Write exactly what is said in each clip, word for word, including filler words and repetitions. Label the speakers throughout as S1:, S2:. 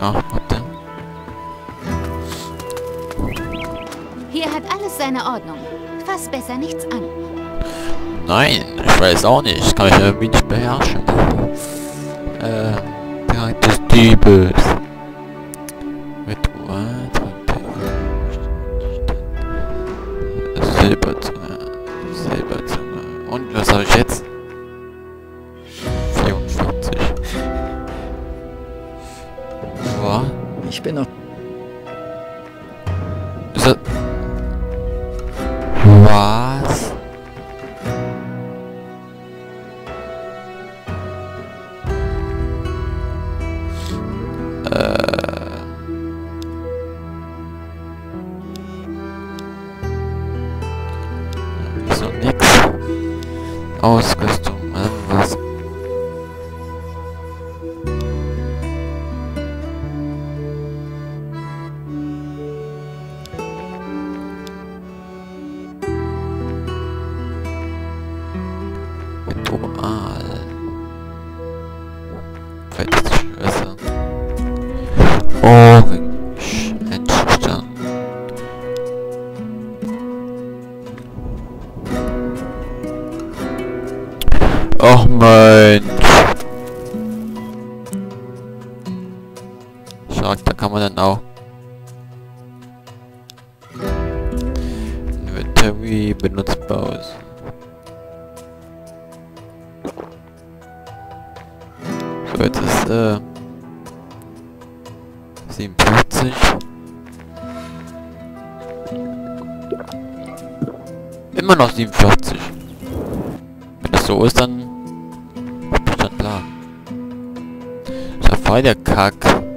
S1: Ach, warte.
S2: Hier hat alles seine Ordnung. Fass besser nichts an.
S1: Nein, ich weiß auch nicht. Ich kann mich irgendwie nicht beherrschen. Äh, Tag des Diebes. Ritual. Silberzunge. Silberzunge. Und was habe ich jetzt? vierundvierzig. Boah.
S3: Ich bin noch...
S1: Ist das... Was? So nix. Ausrüstung, irgendwas. Ritual. Fettes Schwester. Orange. Entstand. Och Mensch. Schau, da kann man dann auch Inventory benutzbar aus. So, jetzt ist äh siebenundfünfzig. Immer noch siebenundvierzig. Wenn das so ist, dann ist dann klar. Ist ja voll der Kack.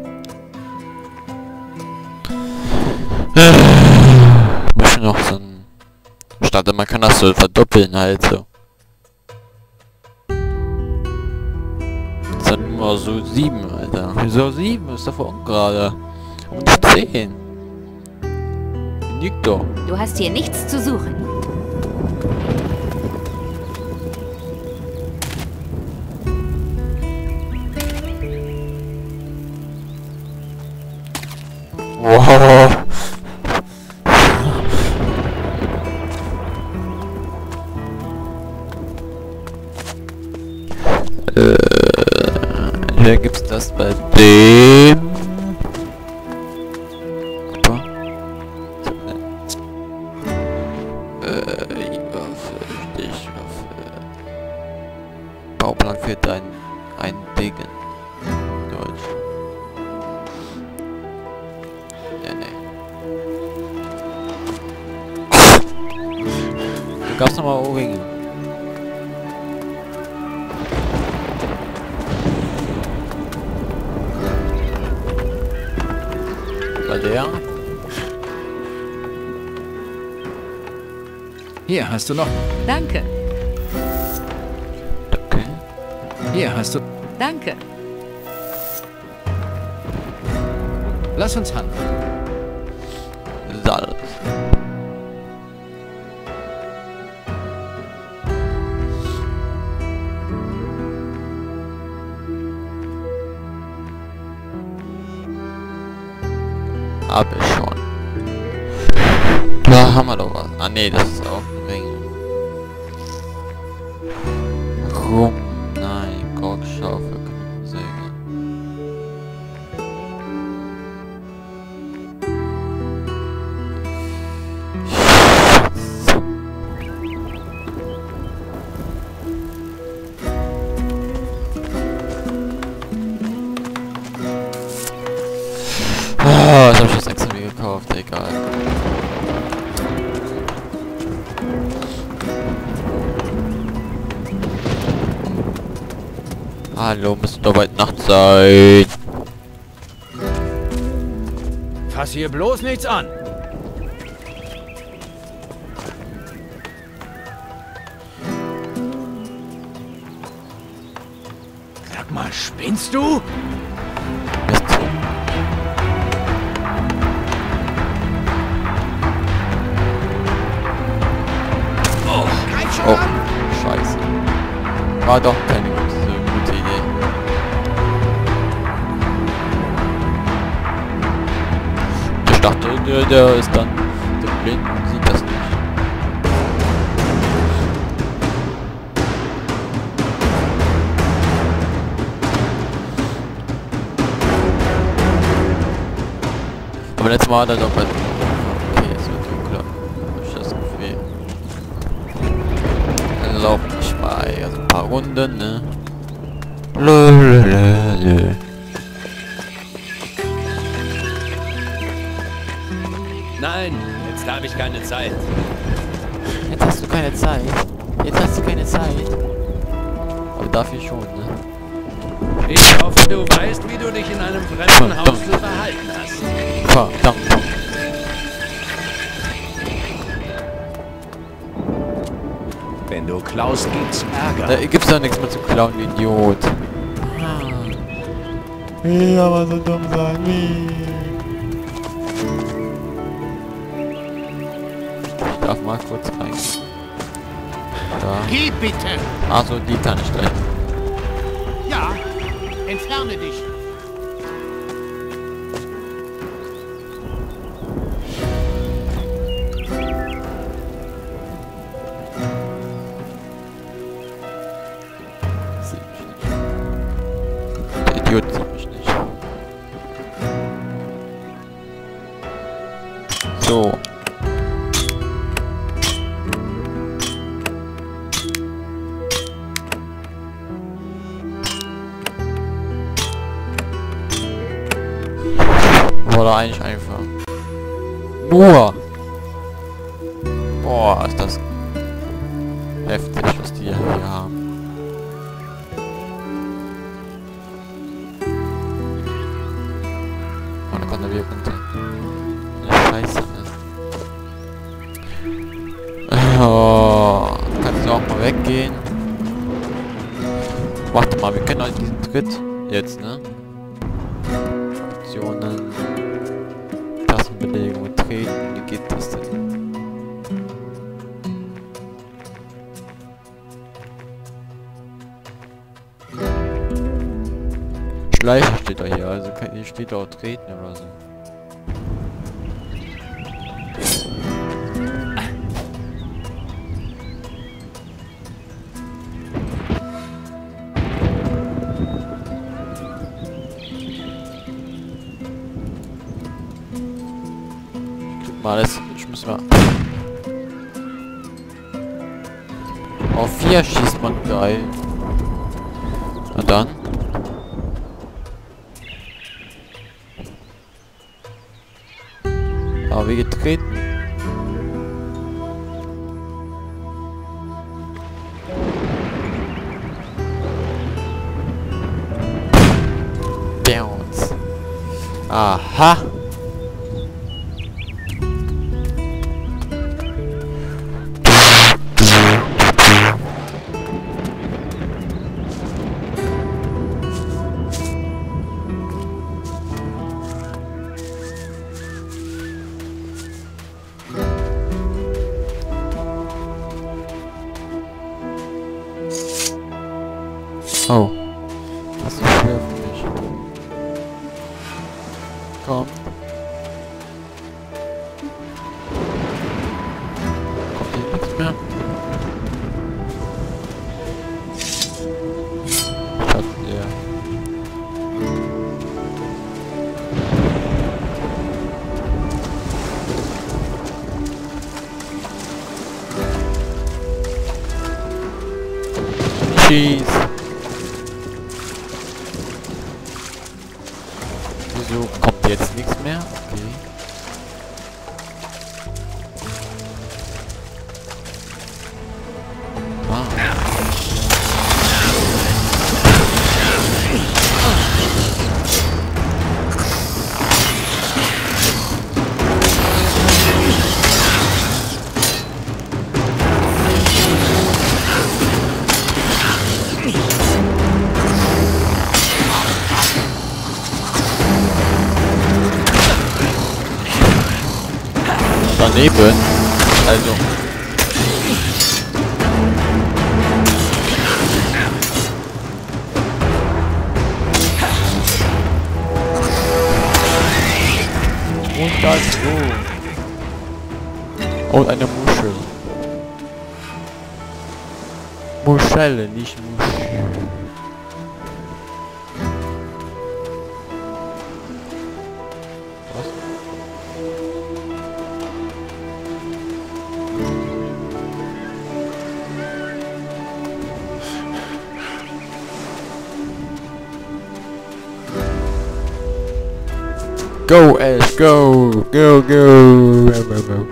S1: Ich muss noch so ein... Statt man kann das so verdoppeln halt so. Ist dann nur so sieben, Alter. Wieso sieben? Ist doch voll ungerade. Und zehn. Liegt doch.
S2: Du hast hier nichts zu suchen.
S1: Wow. äh, hier gibt's das bei dem. Super. Äh, Waffe, Stichwaffe. Bauplan für dein ein Degen. Deutsch. Gab's nochmal Ohrringe? Bei der?
S3: Hier hast du noch...
S2: Danke.
S1: Okay.
S3: Hier hast du...
S2: Danke.
S3: Lass uns handeln.
S1: Salz. Hab ich schon. Da haben wir doch was. Ah ne, das ist auch ein Ring. Rum. Nein, Korkschaufel, Knochensäge. Ah, das hab ich jetzt extra mir gekauft, egal. Hallo, müsste doch bald Nacht sein.
S3: Fass hier bloß nichts an. Sag mal, spinnst du?
S1: Mist.
S3: Oh, kein
S1: Oh, scheiße. War doch keine gute, gute Idee. dachte, der, der ist dann der blind und sieht das nicht. Aber letztes Mal hat er doch bei... Okay, es wird dunkler. Hab ich das Gefühl. Dann laufe ich mal also ein paar Runden, ne? Lulululul.
S3: Nein, jetzt habe ich keine Zeit.
S1: Jetzt hast du keine Zeit. Jetzt hast du keine Zeit. Aber dafür schon, ne?
S3: Ich hoffe, du weißt, wie du dich in einem fremden Haus zu verhalten hast.
S1: Verdammt.
S3: Wenn du klaust, gibt's Ärger.
S1: Da gibt's doch nichts mehr zu klauen, du Idiot. Wie aber so dumm sein, wie? Ich darf mal kurz rein. Da.
S4: Geh bitte!
S1: Achso, die kann ich gleich.
S4: Ja, entferne dich.
S1: Sieht mich nicht. Der Idiot sieht mich nicht. So. Oder eigentlich einfach. Nur. Boah, ist das heftig, was die hier haben. Oh, da kommt er wieder runter. Ja, scheiße, ne? Oh, kannst du auch mal weggehen? Warte mal, wir kennen halt diesen Tritt jetzt, ne? Optionen. Tastenbelegung, treten, wie geht das denn? Schleichen steht da hier, also kann, hier steht auch treten oder so. Mal das, ich muss mal. Auf vier schießt man geil. Na dann. Aber wie getreten. Bounce. Aha. Oh. Das ist schwer für mich. Komm. Kommt hier nichts mehr? Schatten, ja. Cheese. Wieso kommt jetzt nichts mehr? Okay. Ah. Daneben. Also. Und das so. Und eine Muschel. Muschel, nicht Muschel. Was? Go, Ash, go, go, go, go, go, go.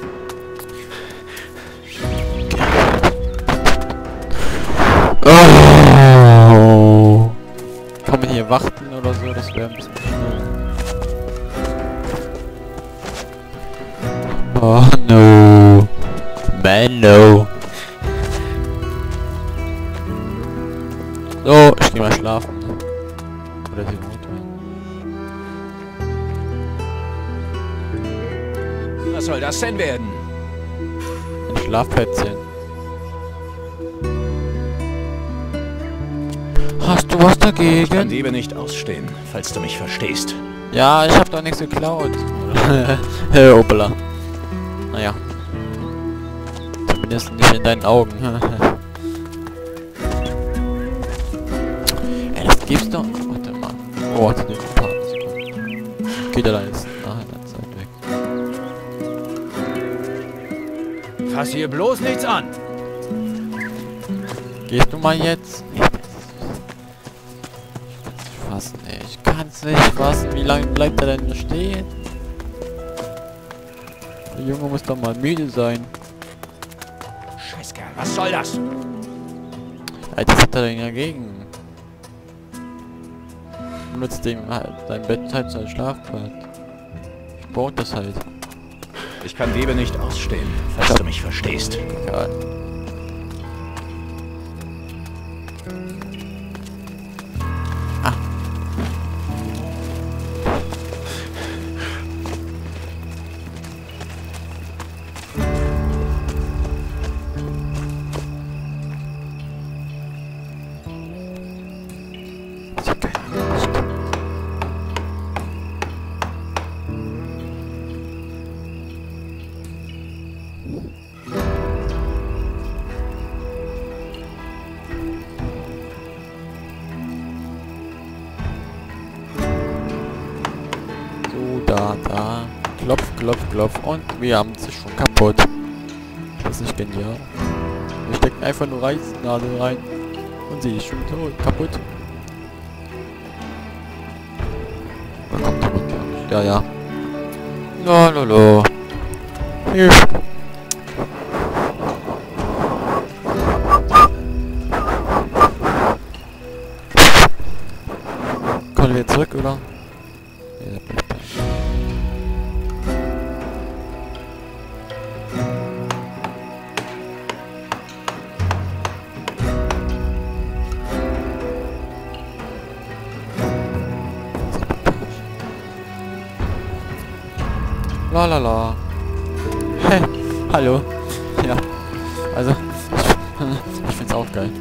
S1: Oh. Kann man hier warten oder so? Das wäre ein bisschen schnell. Oh no. Man no. So, ich geh mal schlafen. Oder die Not.
S3: Was soll das denn werden?
S1: Ein Schlafplätzchen. Hast du was
S5: Ich kann
S1: dagegen?
S5: Diebe nicht ausstehen, falls du mich verstehst.
S1: Ja, ich hab doch nichts geklaut. Hey, Opala. Naja. Zumindest nicht in deinen Augen. Ey, das gibt's doch. Warte mal. Oh, warte, den paar Sekunden. Geht er da jetzt nach einer Zeit weg.
S3: Fass hier bloß nichts an.
S1: Gehst du mal jetzt? Ich kann's nicht fassen, ey. Ich kann's nicht fassen. Wie lange bleibt er denn stehen? Der Junge muss doch mal müde sein.
S3: Scheißkerl, was soll das?
S1: Ey, das hat er denn dagegen? Benutzt dem halt dein Bett halt als Schlafpad. Ich baue das halt.
S5: Ich kann Diebe nicht ausstehen, falls du mich verstehst.
S1: Egal. Ah. Ich hab keine Angst. So, da, da. Klopf, klopf, klopf. Und wir haben es schon kaputt. Das ist nicht genial. Wir stecken einfach nur Reißnadel rein. Und sie ist schon tot. Kaputt. Da kommt jemand, glaub ich. Ja, ja. Lololo. Hilfe. Kommen wir zurück, oder? Ja, da bleibt er. La la la. Hey, hallo. Ja, also, ich, ich find's auch geil.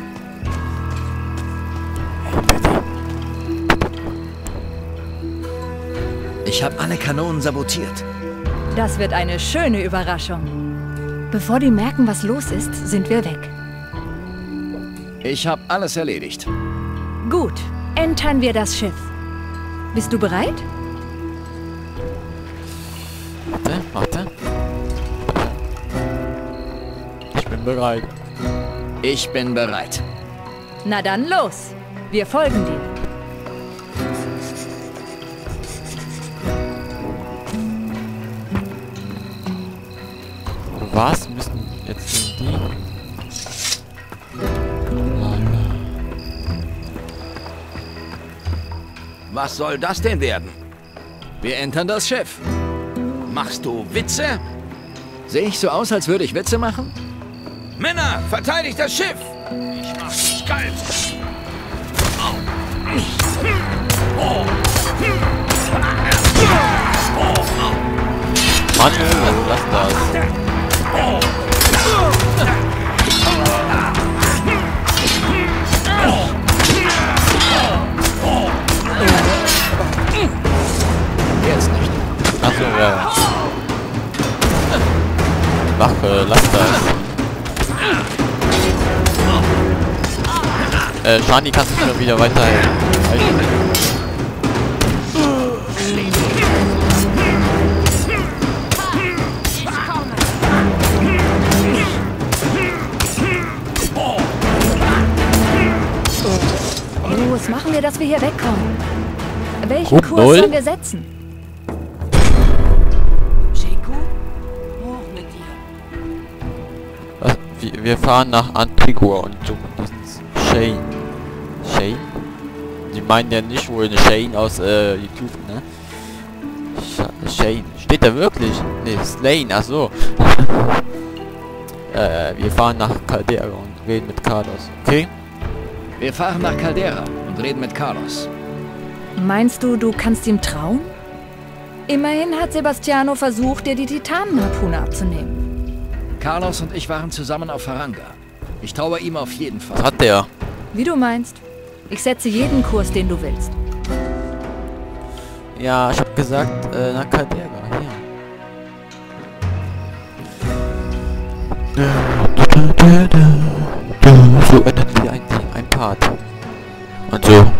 S1: Hey, Betty.
S6: Ich habe alle Kanonen sabotiert.
S7: Das wird eine schöne Überraschung. Bevor die merken, was los ist, sind wir weg.
S6: Ich habe alles erledigt.
S7: Gut, entern wir das Schiff. Bist du bereit?
S1: Warte, warte. Ich bin bereit.
S6: Ich bin bereit.
S7: Na dann los. Wir folgen dir.
S1: Was müssen jetzt die?
S6: Was soll das denn werden? Wir entern das Schiff. Machst du Witze? Sehe ich so aus, als würde ich Witze machen?
S3: Männer, verteidigt das Schiff! Ich mach dich kalt!
S1: Mann, lass das.
S6: Jetzt nicht.
S1: Achso. äh, Laster ist. Äh, Shani, kannst du mir wieder weiterhelfen?
S7: Los, machen wir, dass wir hier wegkommen. Welchen
S1: Grupp
S7: Kurs
S1: null?
S7: sollen wir setzen?
S1: Was? Wir, wir fahren nach Antigua und suchen diesen Shane. Shane? Die meinen ja nicht wohl eine Shane aus äh, YouTube, ne? Sh Shane. Steht da wirklich? Ne, Slane, ach so. äh, wir fahren nach Caldera und reden mit Carlos, okay?
S6: Wir fahren nach Caldera und reden mit Carlos.
S7: Meinst du, du kannst ihm trauen? Immerhin hat Sebastiano versucht, dir die Titanenharpune abzunehmen.
S6: Carlos und ich waren zusammen auf Faranga. Ich traue ihm auf jeden Fall.
S1: Was hat der?
S7: Wie du meinst. Ich setze jeden Kurs, den du willst.
S1: Ja, ich hab gesagt, äh, nach Caldera, hier. So endet wieder ein, ein Part. Und so